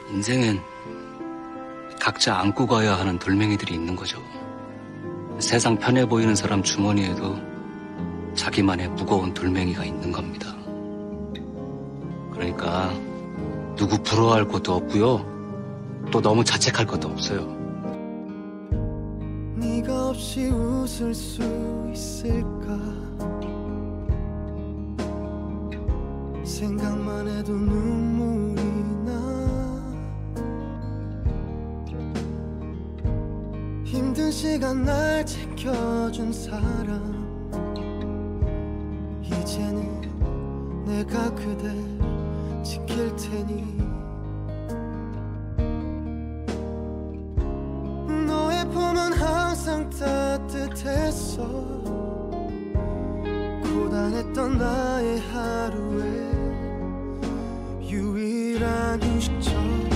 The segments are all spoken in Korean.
인생엔 각자 안고 가야 하는 돌멩이들이 있는 거죠. 세상 편해 보이는 사람 주머니에도 자기만의 무거운 돌멩이가 있는 겁니다. 그러니까 누구 부러워할 것도 없고요. 또 너무 자책할 것도 없어요. 네가 없이 웃을 수 있을까? 생각만 해도 눈물이 나. 힘든 시간 날 지켜준 사람, 이제는 내가 그댈 지킬 테니. 너의 품은 항상 따뜻했어. 고단했던 나의 하루에 유일한 휴식처.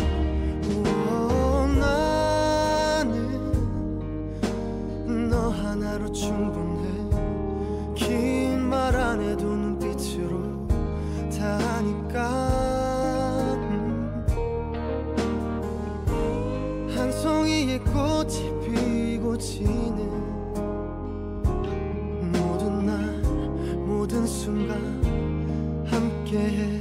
나는 너 하나로 충분해. 긴 말 안 해도 눈빛으로 다 아니까. 한 송이의 꽃이 피고 지는 모든 날 모든 순간 함께해.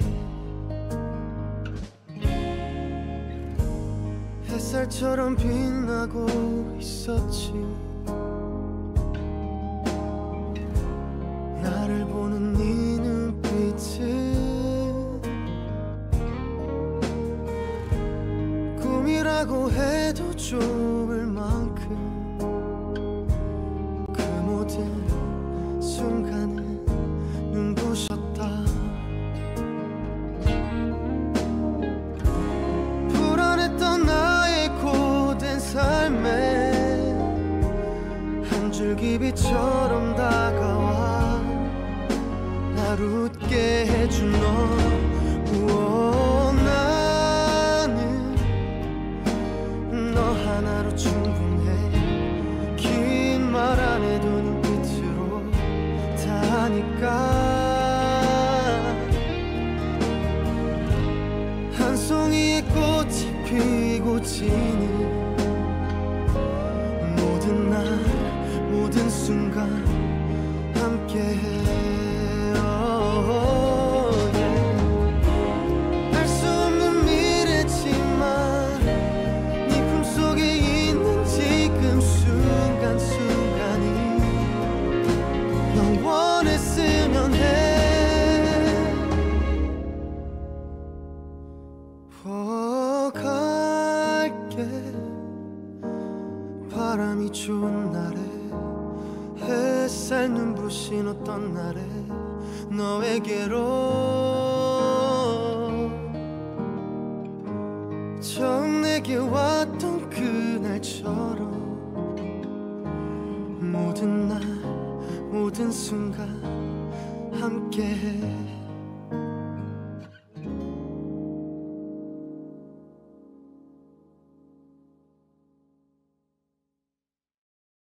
햇살처럼 빛나고 있었지. 나를 보는 네 눈빛은 꿈이라고 해도 좁을 만큼 그 모든 순간은 눈부셨다. 불안했던 나의 고된 삶에 한 줄기 빛처럼 다가와 날 웃게 해준 너. 나는 너 하나로 충분해. 긴 말 안 해도 눈빛으로 다 아니까. 한 송이의 꽃이 피고 지는 모든 날 모든 순간 함께해. 알 수 없는 미래지만 네 품속에 있는 지금 순간순간이 영원했으면 해. 갈게. 바람이 좋은 날에 햇살 눈부신 어떤 날에 너에게로 처음 내게 왔던 그날처럼 모든 날 모든 순간 함께해.